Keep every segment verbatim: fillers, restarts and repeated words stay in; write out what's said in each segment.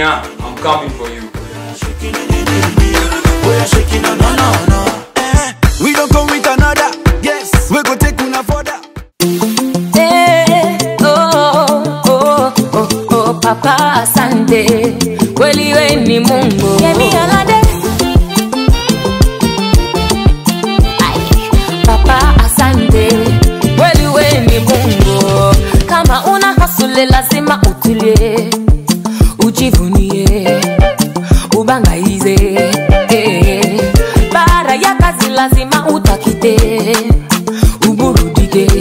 Kenya, I'm coming for you. We are shaking no no no no. Eh, we don't come with another. Yes, we go take una further. Eh, oh, oh, oh, oh, Papa Asante, kweli we ni Mungu. Yemi alade. Ay, Papa Asante, kweli we ni Mungu. Kama una hasule lazima utulie, ujivunie, ubangaize. Eh, bara ya kazi lazima utakite, uburudike,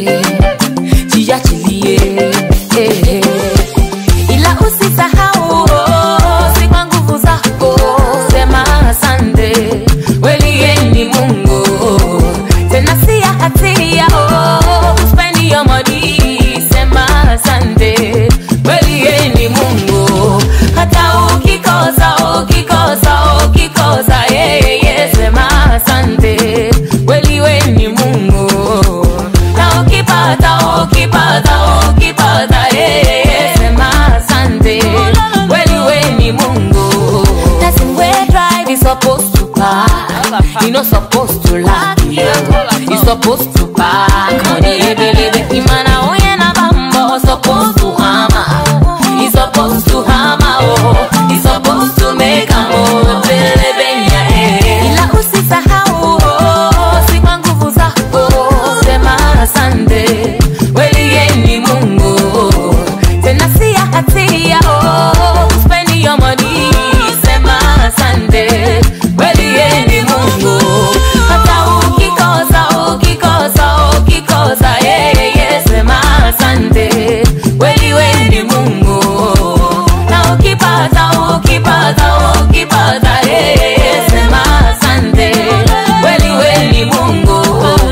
jiachilie. Eh, ila usisahau si kwa nguvu zako, sema asante, kweli yeye ni Mungu. Tena si ya hatia oh, spend your money, sema asante, kweli yeye ni Mungu. Hata ukikosa ukikosa ukikosa yeye yeah, sema asante, kweli wewe ni Mungu. Na ukipata ukipata ukipata yeye yeah, sema asante, kweli wewe ni Mungu. Nothing we drive is supposed to park, you're not supposed to laugh, you're supposed to park. Money ebelebe imana oye na bambo, supposed to hammer, you're supposed to hammer oh, you're supposed to make a move. Belebenya eh, ila usisahau oh, si kwa nguvu zako, sema asante, kweli yeye ni Mungu. Tena si ya hatia oh, spend your money, sema asante, kweli yeye ni Mungu. Hata ukikosa ukikosa ukikosa yeye yeah, sema asante, kweli wewe ni Mungu. Na ukipata ukipata ukipata yeye yeah, sema asante, kweli wewe ni Mungu.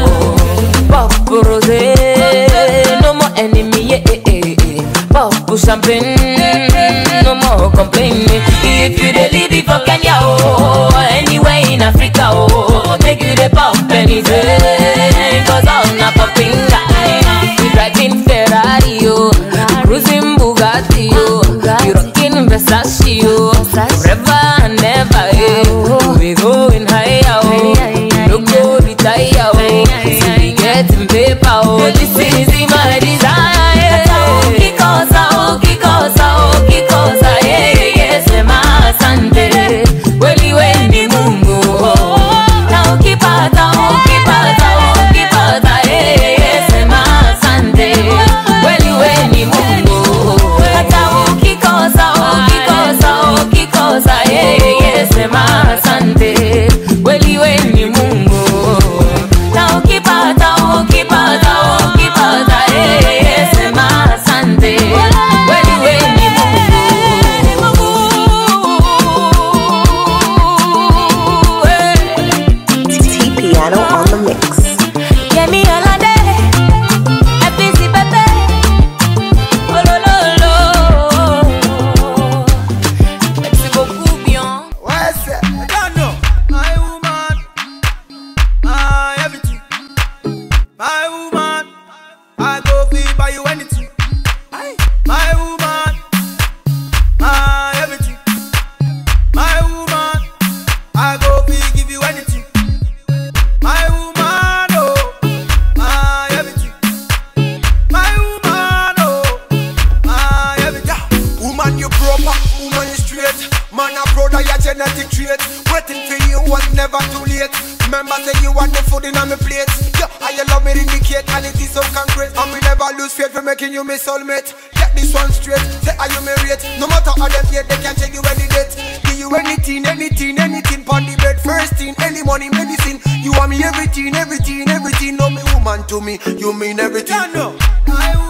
Pop rose, no more enemy yeah, eh, eh, eh. Pop champagne, no more complaining. If you dey live for Kenya oh, anywhere in Africa oh, make you dey pop anything, cause I'm not popping guy. You driving Ferrari oh, you cruising Bugatti oh, you rocking Versace oh, forever and ever eh. We going higher oh, no go retire oh, so we getting paper oh, this is my desire. Ukikosa ukikosa ukikosa yeye yeah, sema asante, kweli wewe ni Mungu. Na ukipata ukipata ukipata yeye yeah, sema asante, kweli wewe ni Mungu. Hata ukikosa ukikosa ukikosa yeye yeah, sema asante, kweli wewe ni Mungu. Na ukipata ukipata ukipata yeye yeah, sema asante, kweli wewe ni Mungu. T Piano on the mix. Yemi alade, a busy baby. Oh lo lo lo. Merci beaucoup bien. What's it? I don't know. My woman, my everything. My woman, I go feel buy you anything. My woman, my everything. My woman, I go feel give you anything. My woman, oh, my everything. My woman, oh, my everything. Woman, you proper, woman, you straight. Man, a brother, your genetic trait. Waiting for you was never too late. Remember, say you want the food in on my plate. Yeah, and you love me indicate, and it is so concrete. And we never lose faith for making you my soulmate. Get this one straight, say are you married? No matter how them yet, they can tell you any date. Give you anything, anything, anything, pon the bed. First thing, any money, medicine. You want me everything, everything, everything. No me woman to me, you mean everything. No, no.